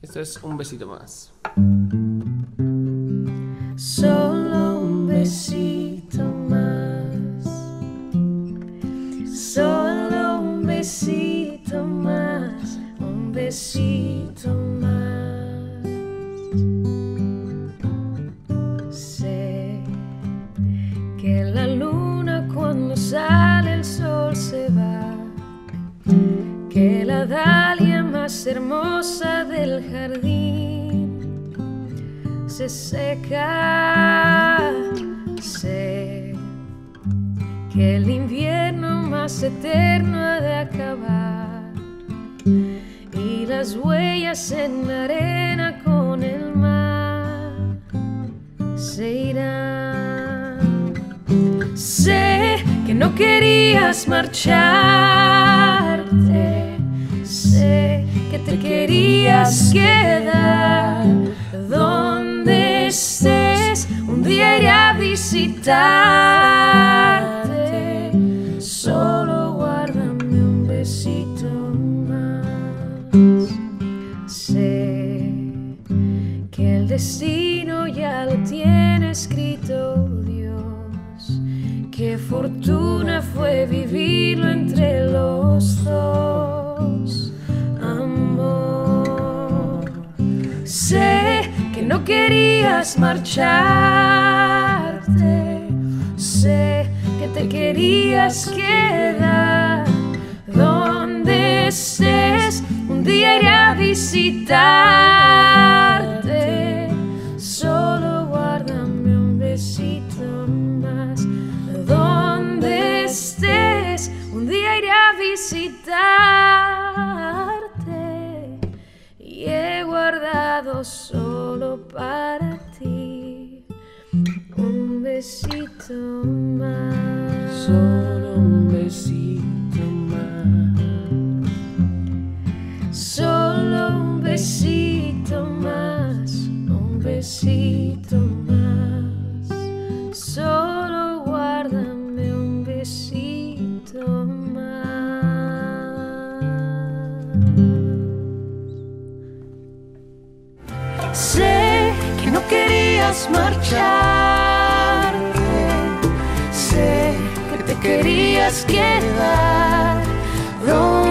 Esto es Un besito más. Solo un besito más, solo un besito más, un besito más. Sé que la luna cuando sale el sol se va, que la dalia más hermosa del jardín se seca. Sé que el invierno más eterno ha de acabar y las huellas en la arena con el mar se irán. Sé que no querías marcharte, sé que te querías quedar. Donde estés, un día iré a visitarte. Solo guárdame un besito más. Sé que el destino ya lo tiene escrito Dios. Qué fortuna fue vivirlo entre los dos, amor. Sé que no querías marcharte, sé que te querías quedar. Donde estés, un día iré a visitarte. Solo guárdame un besito más. Donde estés, un día iré a visitarte. Y he guardado solo para ti un besito más. Solo un besito más. Solo un besito más, un besito más. Solo guárdame un besito más. Sé que no querías marcharte, sé que te querías quedar.